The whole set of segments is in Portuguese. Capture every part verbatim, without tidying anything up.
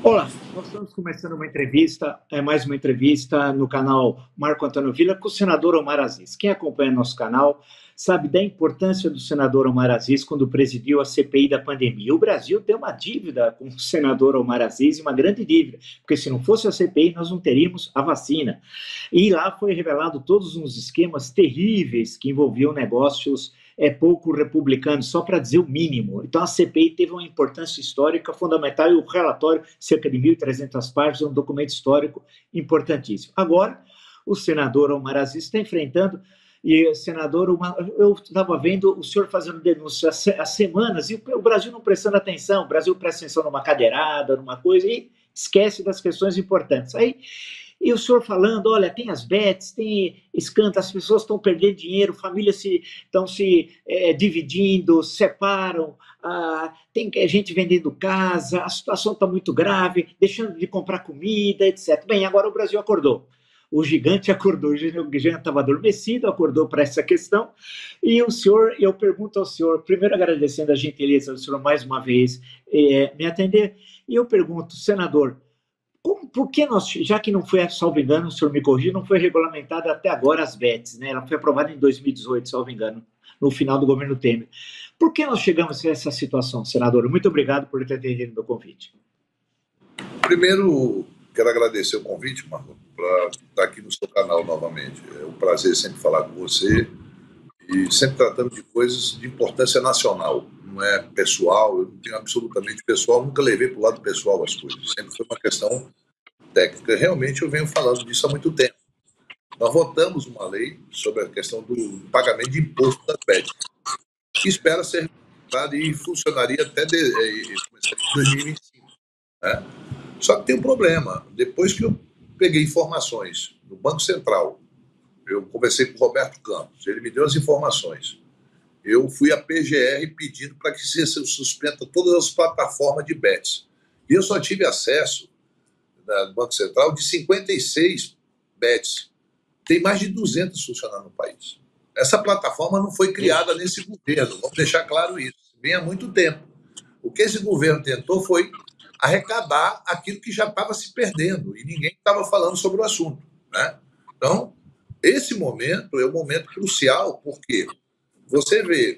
Olá, nós estamos começando uma entrevista, é mais uma entrevista no canal Marco Antônio Villa com o senador Omar Aziz. Quem acompanha nosso canal sabe da importância do senador Omar Aziz quando presidiu a C P I da pandemia. O Brasil tem uma dívida com o senador Omar Aziz, uma grande dívida, porque se não fosse a C P I nós não teríamos a vacina. E lá foi revelado todos uns esquemas terríveis que envolviam negócios é pouco republicano, só para dizer o mínimo. Então a C P I teve uma importância histórica fundamental e o relatório, cerca de mil e trezentas páginas, é um documento histórico importantíssimo. Agora, o senador Omar Aziz está enfrentando, e senador, uma, eu estava vendo o senhor fazendo denúncia há semanas e o Brasil não prestando atenção, o Brasil presta atenção numa cadeirada, numa coisa, e esquece das questões importantes. Aí e o senhor falando, olha, tem as bets, tem escândalos, as pessoas estão perdendo dinheiro, famílias se, estão se é, dividindo, separam, ah, tem gente vendendo casa, a situação está muito grave, deixando de comprar comida, etcétera. Bem, agora o Brasil acordou. O gigante acordou, o gigante estava adormecido, acordou para essa questão. E o senhor, eu pergunto ao senhor, primeiro agradecendo a gentileza do senhor mais uma vez é, me atender, e eu pergunto, senador, como, por que nós, já que não foi, salvo engano, o senhor me corrija, não foi regulamentada até agora as bets, né? Ela foi aprovada em dois mil e dezoito, salvo engano, no final do governo Temer. Por que nós chegamos a essa situação, senador? Muito obrigado por ter atendido meu convite. Primeiro, quero agradecer o convite, Marco, para estar aqui no seu canal novamente. É um prazer sempre falar com você e sempre tratando de coisas de importância nacional. Não é pessoal, eu não tenho absolutamente pessoal, nunca levei para o lado pessoal as coisas. Sempre foi uma questão técnica. Realmente eu venho falando disso há muito tempo. Nós votamos uma lei sobre a questão do pagamento de imposto das bets, que espera ser implementada e funcionaria até de, é, dois mil e vinte e cinco. Né? Só que tem um problema. Depois que eu peguei informações do Banco Central, eu conversei com o Roberto Campos, ele me deu as informações. Eu fui à P G R pedindo para que se suspenda todas as plataformas de bets. E eu só tive acesso no Banco Central de cinquenta e seis bets. Tem mais de duzentas funcionando no país. Essa plataforma não foi criada nesse governo, vamos deixar claro isso. Vem há muito tempo. O que esse governo tentou foi arrecadar aquilo que já estava se perdendo e ninguém estava falando sobre o assunto. Né? Então, esse momento é um momento crucial, porque você vê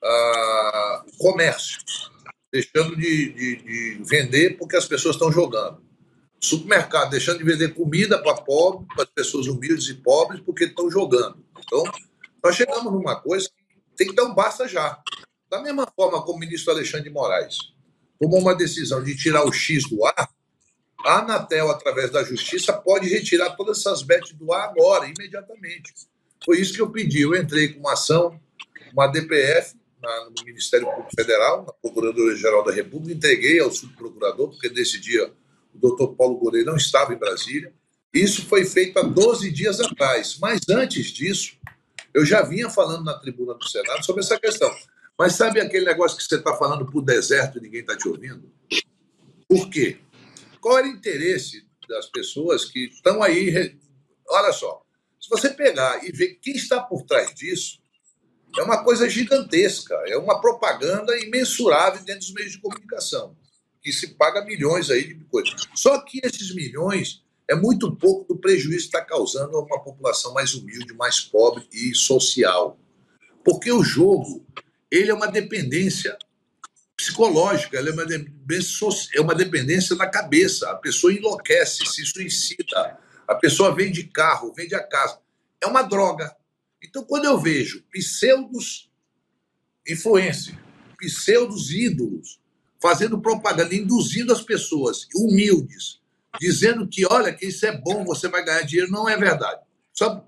ah, o comércio deixando de, de, de vender porque as pessoas estão jogando. Supermercado deixando de vender comida para pobres, para as pessoas humildes e pobres, porque estão jogando. Então, nós chegamos numa coisa que tem que dar um basta já. Da mesma forma como o ministro Alexandre de Moraes tomou uma decisão de tirar o X do ar, a Anatel, através da Justiça, pode retirar todas essas bets do ar agora, imediatamente. Foi isso que eu pedi. Eu entrei com uma ação, uma D P F, na, no Ministério Público Federal, na Procuradoria-Geral da República, entreguei ao subprocurador, porque nesse dia o doutor Paulo Gorei não estava em Brasília. Isso foi feito há doze dias atrás. Mas antes disso, eu já vinha falando na tribuna do Senado sobre essa questão. Mas sabe aquele negócio que você está falando para o deserto e ninguém está te ouvindo? Por quê? Qual era o interesse das pessoas que estão aí? Olha só, se você pegar e ver quem está por trás disso, é uma coisa gigantesca, é uma propaganda imensurável dentro dos meios de comunicação, que se paga milhões aí de coisas. Só que esses milhões é muito pouco do prejuízo que está causando a uma população mais humilde, mais pobre e social. Porque o jogo, ele é uma dependência psicológica, ela é uma dependência, é uma dependência na cabeça. A pessoa enlouquece, se suicida, a pessoa vende carro, vende a casa. É uma droga. Então, quando eu vejo pseudos influencers, pseudos ídolos, fazendo propaganda, induzindo as pessoas humildes, dizendo que, olha, que isso é bom, você vai ganhar dinheiro, não é verdade. Sabe,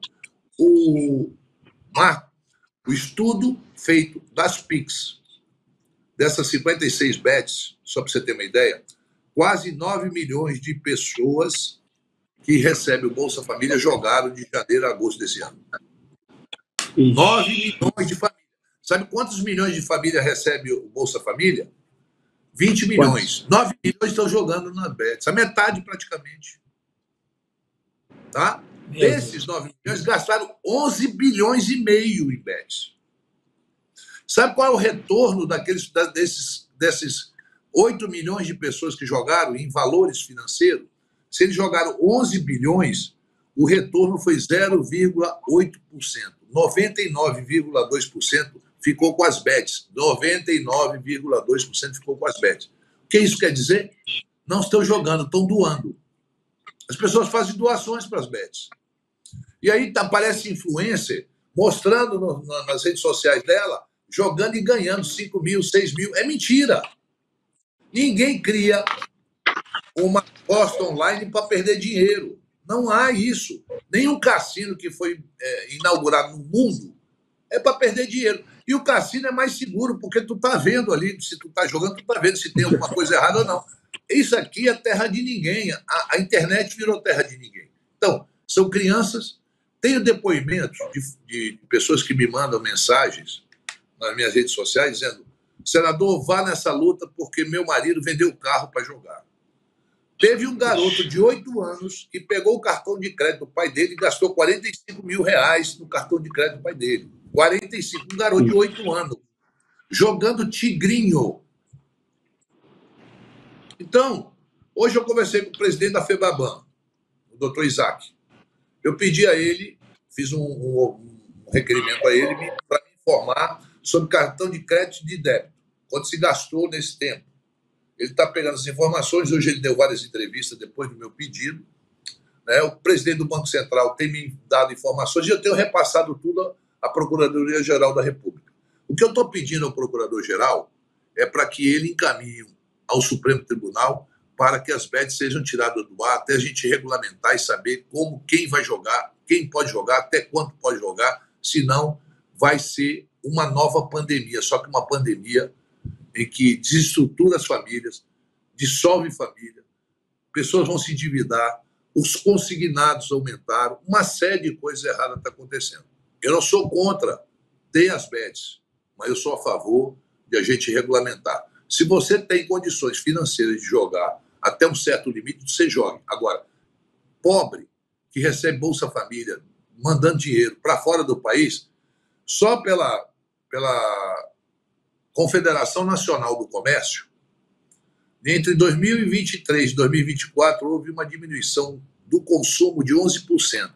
o Marco, o estudo feito das Pix, dessas cinquenta e seis bets, só para você ter uma ideia, quase nove milhões de pessoas que recebem o Bolsa Família jogaram de janeiro a agosto desse ano. nove milhões de famílias. Sabe quantos milhões de famílias recebem o Bolsa Família? vinte milhões. nove milhões estão jogando na bets. A metade, praticamente. Tá? Desses nove milhões, gastaram onze bilhões e meio em bets. Sabe qual é o retorno daqueles, desses, desses oito milhões de pessoas que jogaram em valores financeiros, se eles jogaram onze bilhões, o retorno foi zero vírgula oito por cento. noventa e nove vírgula dois por cento ficou com as bets. noventa e nove vírgula dois por cento ficou com as bets. O que isso quer dizer? Não estão jogando, estão doando. As pessoas fazem doações para as bets. E aí aparece influencer mostrando no, nas redes sociais dela, jogando e ganhando cinco mil, seis mil. É mentira. Ninguém cria uma aposta online para perder dinheiro. Não há isso. Nenhum cassino que foi é, inaugurado no mundo é para perder dinheiro. E o cassino é mais seguro, porque tu está vendo ali, se tu está jogando, tu está vendo se tem alguma coisa errada ou não. Isso aqui é terra de ninguém. A, a internet virou terra de ninguém. Então, são crianças. Tenho depoimentos de, de pessoas que me mandam mensagens nas minhas redes sociais dizendo: senador, vá nessa luta porque meu marido vendeu o carro para jogar. Teve um garoto de oito anos que pegou o cartão de crédito do pai dele e gastou quarenta e cinco mil reais no cartão de crédito do pai dele. quarenta e cinco, um garoto de oito anos, jogando tigrinho. Então, hoje eu conversei com o presidente da FEBABAN, o doutor Isaac. Eu pedi a ele, fiz um, um, um requerimento a ele para me informar sobre cartão de crédito e de débito, quanto se gastou nesse tempo. Ele está pegando as informações, hoje ele deu várias entrevistas depois do meu pedido. Né? O presidente do Banco Central tem me dado informações e eu tenho repassado tudo à Procuradoria-Geral da República. O que eu estou pedindo ao Procurador-Geral é para que ele encaminhe ao Supremo Tribunal para que as bets sejam tiradas do ar, até a gente regulamentar e saber como, quem vai jogar, quem pode jogar, até quanto pode jogar, senão vai ser uma nova pandemia, só que uma pandemia em que desestrutura as famílias, dissolve família, pessoas vão se endividar, os consignados aumentaram, uma série de coisas erradas está acontecendo. Eu não sou contra ter as bets, mas eu sou a favor de a gente regulamentar. Se você tem condições financeiras de jogar até um certo limite, você joga. Agora, pobre que recebe Bolsa Família, mandando dinheiro para fora do país, só pela, pela Confederação Nacional do Comércio, entre dois mil e vinte e três e dois mil e vinte e quatro, houve uma diminuição do consumo de onze por cento.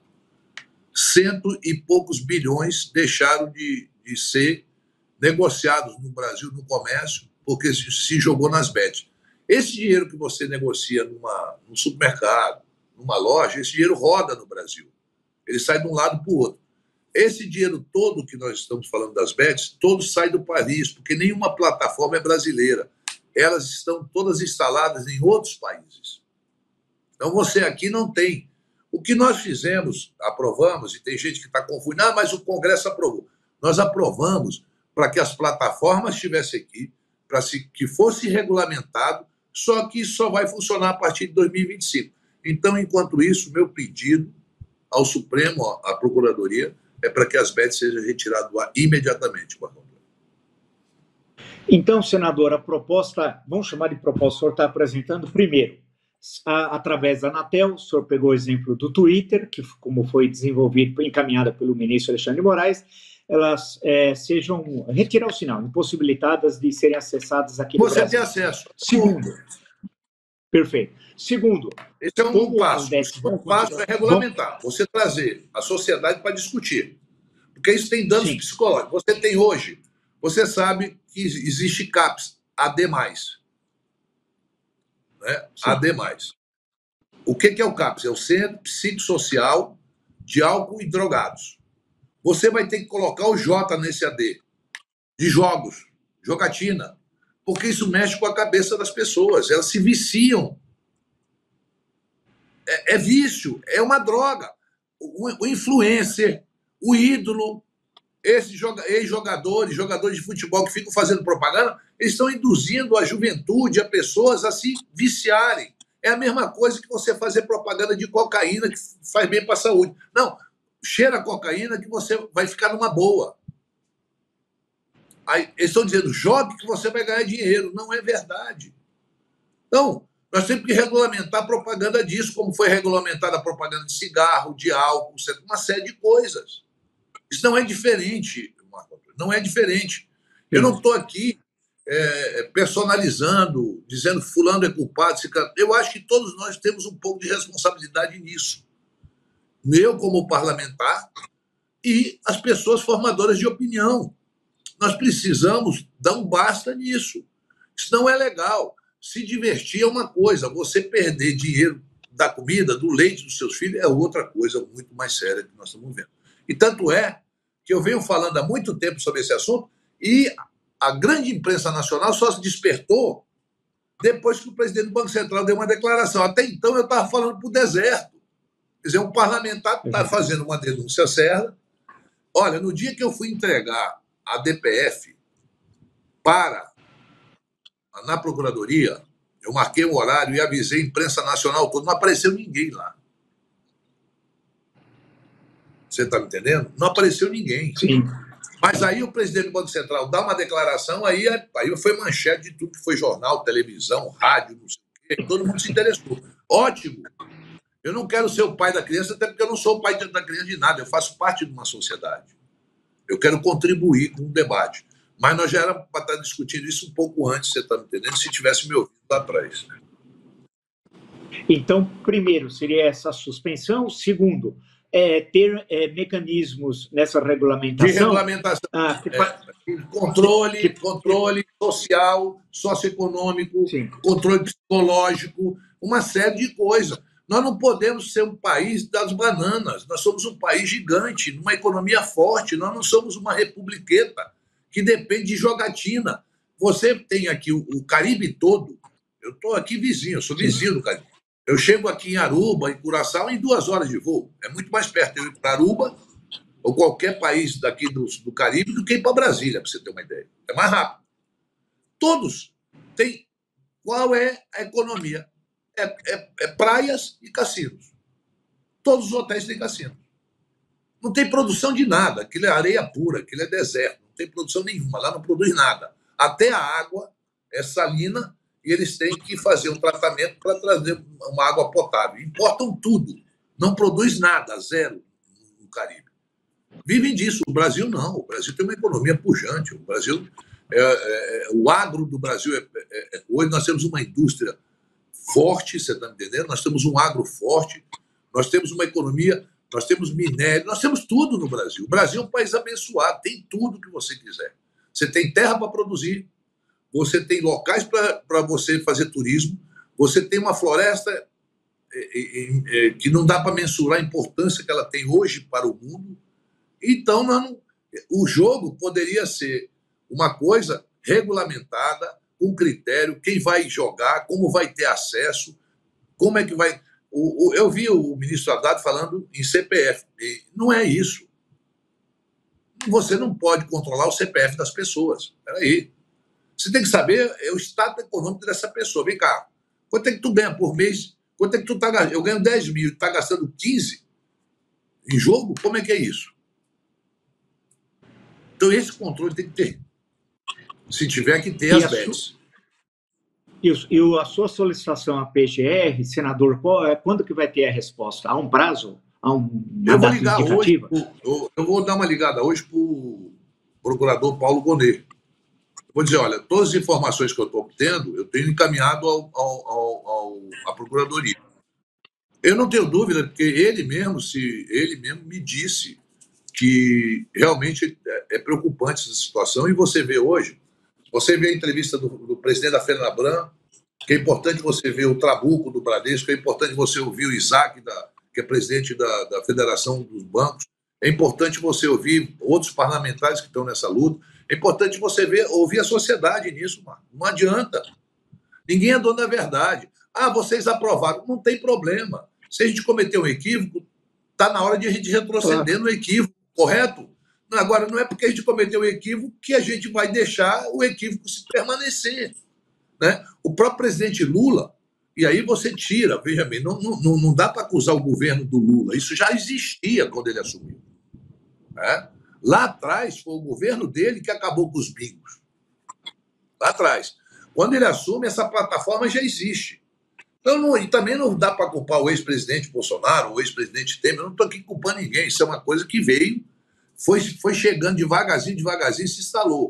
Cento e poucos bilhões deixaram de, de ser negociados no Brasil, no comércio, porque se, se jogou nas bets. Esse dinheiro que você negocia numa, num supermercado, numa loja, esse dinheiro roda no Brasil. Ele sai de um lado para o outro. Esse dinheiro todo que nós estamos falando das bets, todo sai do país, porque nenhuma plataforma é brasileira. Elas estão todas instaladas em outros países. Então você aqui não tem. O que nós fizemos, aprovamos, e tem gente que está confundindo, ah, mas o Congresso aprovou. Nós aprovamos para que as plataformas estivessem aqui, para que fosse regulamentado, só que isso só vai funcionar a partir de dois mil e vinte e cinco. Então, enquanto isso, meu pedido ao Supremo, à Procuradoria, é para que as bets sejam retiradas do ar imediatamente, Marcos. Então, senador, a proposta, vamos chamar de proposta, o senhor está apresentando primeiro, a, através da Anatel, o senhor pegou o exemplo do Twitter, que como foi desenvolvido, encaminhada pelo ministro Alexandre de Moraes, elas é, sejam, retirar o sinal, impossibilitadas de serem acessadas aqui no Você Brasil. tem acesso. Segundo. Perfeito. Segundo. Esse é um passo. O passo é regulamentar. Você trazer a sociedade para discutir. Porque isso tem danos Sim. psicológicos. Você tem hoje, você sabe que existe CAPS, A D mais. Né? A D mais. O que é o CAPS? É o Centro Psicossocial de Álcool e Drogados. Você vai ter que colocar o J nesse A D, de jogos, jogatina, porque isso mexe com a cabeça das pessoas, elas se viciam. É, é vício, é uma droga. O, o influencer, o ídolo, esses ex-jogadores, jogadores de futebol que ficam fazendo propaganda, eles estão induzindo a juventude, a pessoas a se viciarem. É a mesma coisa que você fazer propaganda de cocaína que faz bem para a saúde. Não, cheira a cocaína que você vai ficar numa boa. Aí, eles estão dizendo, jogue que você vai ganhar dinheiro. Não é verdade. Então, nós temos que regulamentar a propaganda disso, como foi regulamentada a propaganda de cigarro, de álcool, uma série de coisas. Isso não é diferente, Marco. Não é diferente. Eu não estou aqui é, personalizando, dizendo que fulano é culpado. Eu acho que todos nós temos um pouco de responsabilidade nisso. Eu, como parlamentar, e as pessoas formadoras de opinião. Nós precisamos dar um basta nisso. Isso não é legal. Se divertir é uma coisa, você perder dinheiro da comida, do leite dos seus filhos é outra coisa muito mais séria que nós estamos vendo. E tanto é que eu venho falando há muito tempo sobre esse assunto e a grande imprensa nacional só se despertou depois que o presidente do Banco Central deu uma declaração. Até então eu estava falando para o deserto. Quer dizer, um parlamentar está fazendo uma denúncia certa. Olha, no dia que eu fui entregar a D P F para na Procuradoria, eu marquei um horário e avisei a imprensa nacional toda, não apareceu ninguém lá. Você está me entendendo? Não apareceu ninguém. Sim. Mas aí o presidente do Banco Central dá uma declaração, aí, aí foi manchete de tudo que foi jornal, televisão, rádio, não sei o quê, todo mundo se interessou. Ótimo. Eu não quero ser o pai da criança, até porque eu não sou o pai da criança de nada, eu faço parte de uma sociedade. Eu quero contribuir com o debate. Mas nós já éramos para estar discutindo isso um pouco antes, você está me entendendo, se tivesse me ouvido lá atrás. Então, primeiro, seria essa suspensão. Segundo, é, ter é, mecanismos nessa regulamentação. De regulamentação. Ah, que, é, controle, que, controle social, socioeconômico, sim. Controle psicológico, uma série de coisas. Nós não podemos ser um país das bananas. Nós somos um país gigante, numa economia forte. Nós não somos uma republiqueta que depende de jogatina. Você tem aqui o, o Caribe todo. Eu estou aqui vizinho, eu sou vizinho do Caribe. Eu chego aqui em Aruba, em Curaçao, em duas horas de voo. É muito mais perto eu ir para Aruba ou qualquer país daqui do, do Caribe do que ir para Brasília, para você ter uma ideia. É mais rápido. Todos têm. Qual é a economia? É, é, é praias e cassinos. Todos os hotéis têm cassino. Não tem produção de nada. Aquilo é areia pura, aquilo é deserto. Não tem produção nenhuma. Lá não produz nada. Até a água é salina e eles têm que fazer um tratamento para trazer uma água potável. Importam tudo. Não produz nada, zero no Caribe. Vivem disso. O Brasil não. O Brasil tem uma economia pujante. O Brasil, é, é, o agro do Brasil, é, é, é, hoje nós temos uma indústria forte, você está entendendo? Nós temos um agro forte, nós temos uma economia, nós temos minério, nós temos tudo no Brasil. O Brasil é um país abençoado, tem tudo que você quiser. Você tem terra para produzir, você tem locais para você fazer turismo, você tem uma floresta é, é, é, que não dá para mensurar a importância que ela tem hoje para o mundo. Então, não, o jogo poderia ser uma coisa regulamentada, com critério, quem vai jogar, como vai ter acesso, como é que vai... O, o, eu vi o ministro Haddad falando em C P F. E não é isso. Você não pode controlar o C P F das pessoas. Peraí. Você tem que saber é o estado econômico dessa pessoa. Vem cá, quanto é que tu ganha por mês? Quanto é que tu tá gastando? Eu ganho dez mil e tu tá gastando quinze em jogo? Como é que é isso? Então esse controle tem que ter. Se tiver que ter e as bets. Isso. E a sua solicitação à P G R, senador, quando que vai ter a resposta? Há um prazo? Há uma eu vou ligar hoje, eu, eu vou dar uma ligada hoje para o procurador Paulo Gonet. Vou dizer, olha, todas as informações que eu estou obtendo, eu tenho encaminhado ao, ao, ao, ao, à Procuradoria. Eu não tenho dúvida, porque ele mesmo, se, ele mesmo me disse que realmente é, é preocupante essa situação, e você vê hoje, você vê a entrevista do, do presidente da FENABRAN, que é importante você ver o Trabuco do Bradesco, é importante você ouvir o Isaac, da, que é presidente da, da Federação dos Bancos, é importante você ouvir outros parlamentares que estão nessa luta, é importante você ver, ouvir a sociedade nisso, mano. Não adianta. Ninguém é dono da verdade. Ah, vocês aprovaram. Não tem problema. Se a gente cometer um equívoco, está na hora de a gente retroceder claro. no equívoco, correto? Agora, não é porque a gente cometeu um equívoco que a gente vai deixar o equívoco se permanecer. Né? O próprio presidente Lula, e aí você tira, veja bem, não, não, não dá para acusar o governo do Lula, isso já existia quando ele assumiu. Né? Lá atrás foi o governo dele que acabou com os bingos. Lá atrás. Quando ele assume, essa plataforma já existe. Então, não, e também não dá para culpar o ex-presidente Bolsonaro, o ex-presidente Temer, eu não estou aqui culpando ninguém, isso é uma coisa que veio, foi, foi chegando devagarzinho, devagarzinho, se instalou.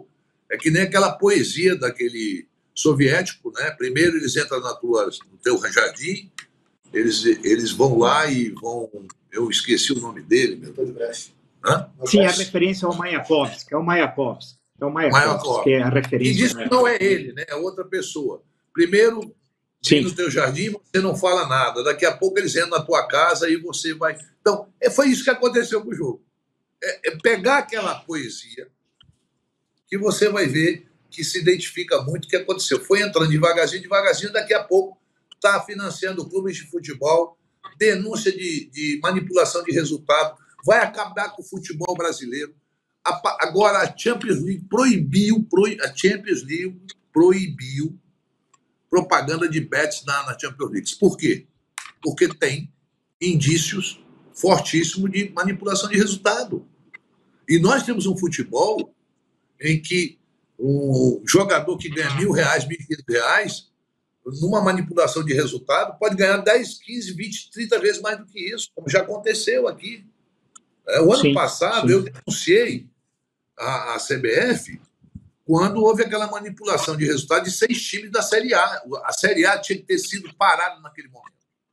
É que nem aquela poesia daquele soviético, né? Primeiro eles entram na tua, no teu jardim, eles, eles vão lá e vão... Eu esqueci o nome dele. Meu Deus. Hã? Sim, a referência ao Mayakovsky, é o Mayakovsky. É o Mayakovsky, que é a referência. E diz que não é ele, né? É outra pessoa. Primeiro, vem no teu jardim, você não fala nada. Daqui a pouco eles entram na tua casa e você vai... Então, foi isso que aconteceu com o jogo. É, é pegar aquela poesia que você vai ver que se identifica muito o que aconteceu. Foi entrando devagarzinho, devagarzinho, daqui a pouco está financiando clubes de futebol, denúncia de, de manipulação de resultado, vai acabar com o futebol brasileiro. A, agora a Champions League proibiu, proib, a Champions League proibiu propaganda de bets na, na Champions League. Por quê? Porque tem indícios fortíssimos de manipulação de resultado. E nós temos um futebol em que um jogador que ganha mil reais, mil e quinhentos reais, numa manipulação de resultado, pode ganhar dez, quinze, vinte, trinta vezes mais do que isso, como já aconteceu aqui. É, o ano sim, passado, sim. eu denunciei a, a C B F quando houve aquela manipulação de resultado de seis times da Série A. A Série A tinha que ter sido parada naquele momento.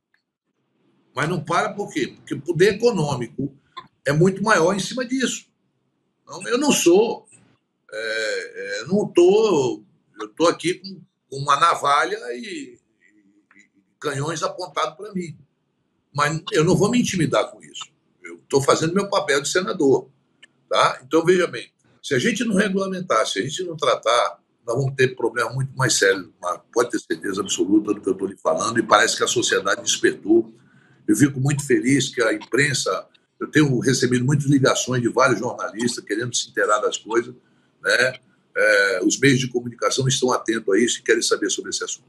Mas não para por quê? Porque o poder econômico é muito maior em cima disso. Então, eu não sou... É, é, não tô, eu estou aqui com, com uma navalha e, e, e canhões apontados para mim. Mas eu não vou me intimidar com isso. Eu estou fazendo meu papel de senador. Tá? Então, veja bem, se a gente não regulamentar, se a gente não tratar, nós vamos ter problema muito mais sério. Mas pode ter certeza absoluta do que eu estou lhe falando, e parece que a sociedade despertou. Eu fico muito feliz que a imprensa... Eu tenho recebido muitas ligações de vários jornalistas querendo se inteirar das coisas, né? É, os meios de comunicação estão atentos a isso e querem saber sobre esse assunto.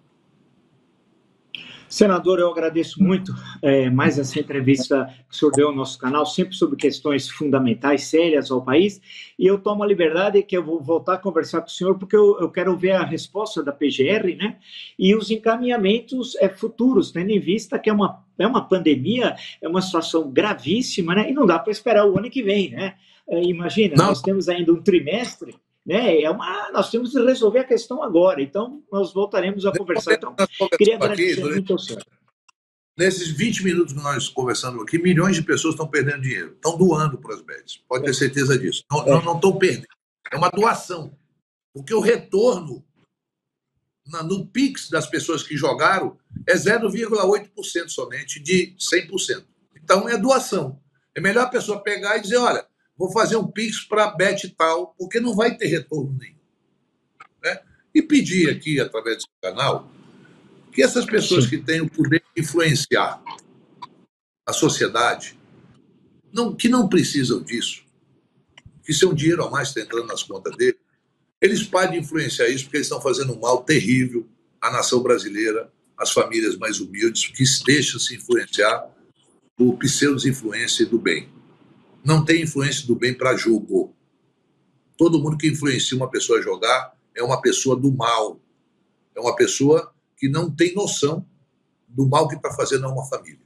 Senador, eu agradeço muito é, mais essa entrevista que o senhor deu ao nosso canal, sempre sobre questões fundamentais, sérias ao país, e eu tomo a liberdade que eu vou voltar a conversar com o senhor, porque eu, eu quero ver a resposta da P G R, né, e os encaminhamentos é, futuros, tendo em vista que é uma, é uma pandemia, é uma situação gravíssima, né, e não dá para esperar o ano que vem, né, é, imagina, não. Nós temos ainda um trimestre, né? É uma, nós temos que resolver a questão agora, então nós voltaremos a conversar. Então, queria agradecer aqui, muito ao senhor. Nesses vinte minutos que nós conversamos aqui, milhões de pessoas estão perdendo dinheiro, estão doando para as bets, pode é. ter certeza disso. Não, é. não, não estão perdendo, é uma doação, porque o retorno na, no Pix das pessoas que jogaram é zero vírgula oito por cento somente de cem por cento. Então é doação. É melhor a pessoa pegar e dizer, olha, vou fazer um Pix para a bet tal, porque não vai ter retorno nenhum. Né? E pedir aqui, através desse canal, que essas pessoas Sim. que têm o poder de influenciar a sociedade, não, que não precisam disso, que seu dinheiro a mais está entrando nas contas dele, eles parem de influenciar isso, porque eles estão fazendo um mal terrível à nação brasileira, às famílias mais humildes, que deixam se influenciar por pseudo-influência do bem. Não tem influência do bem para jogo. Todo mundo que influencia uma pessoa a jogar é uma pessoa do mal. É uma pessoa que não tem noção do mal que está fazendo a uma família.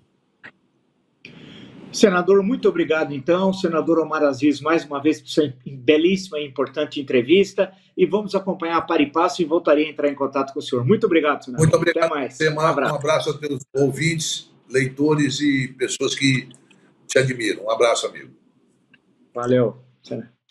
Senador, muito obrigado, então. Senador Omar Aziz, mais uma vez, por sua belíssima e importante entrevista. E vamos acompanhar a par e passo e voltarei a entrar em contato com o senhor. Muito obrigado, senador. Muito obrigado. Até mais. Um abraço. Um abraço a teus ouvintes, leitores e pessoas que te admiram. Um abraço, amigo. Valeu.